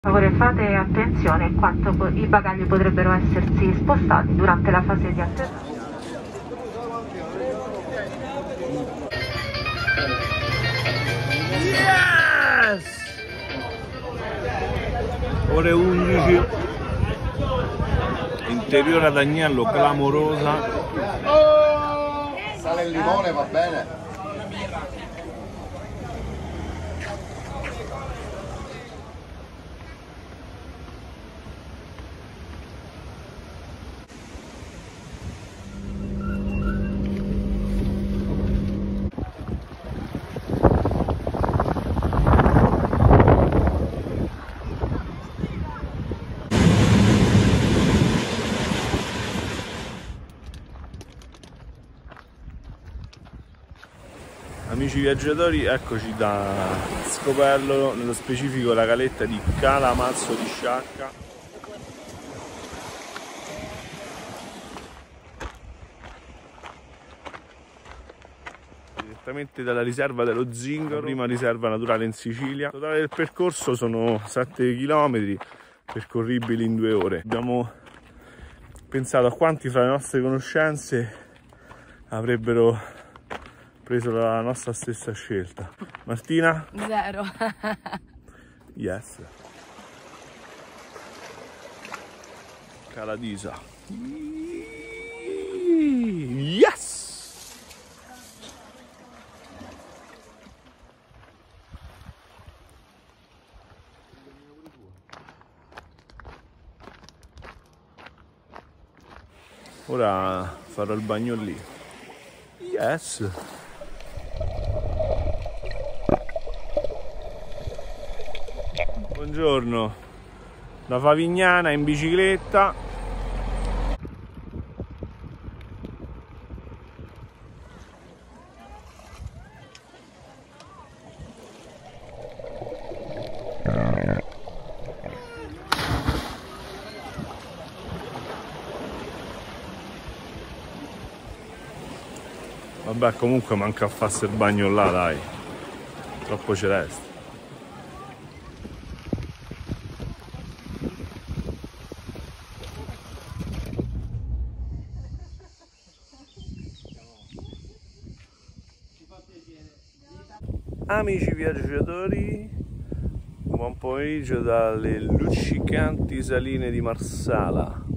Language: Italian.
Per favore fate attenzione in quanto i bagagli potrebbero essersi spostati durante la fase di atterraggio. Yes! Ore 11, interiore ad Agnello clamorosa. Sale il limone, va bene? Amici viaggiatori, eccoci da Scopello, nello specifico la caletta di Calamazzo di Sciacca. Direttamente dalla riserva dello Zingaro, prima riserva naturale in Sicilia. Il totale del percorso sono 7 km percorribili in 2 ore. Abbiamo pensato a quanti fra le nostre conoscenze avrebbero preso la nostra stessa scelta. Martina? 0. Yes. Caladisa. Yes! Ora farò il bagno lì. Yes! Buongiorno, da Favignana in bicicletta. Vabbè, comunque manca a farsi il bagno là, dai, troppo celeste. Amici viaggiatori, buon pomeriggio dalle luccicanti saline di Marsala.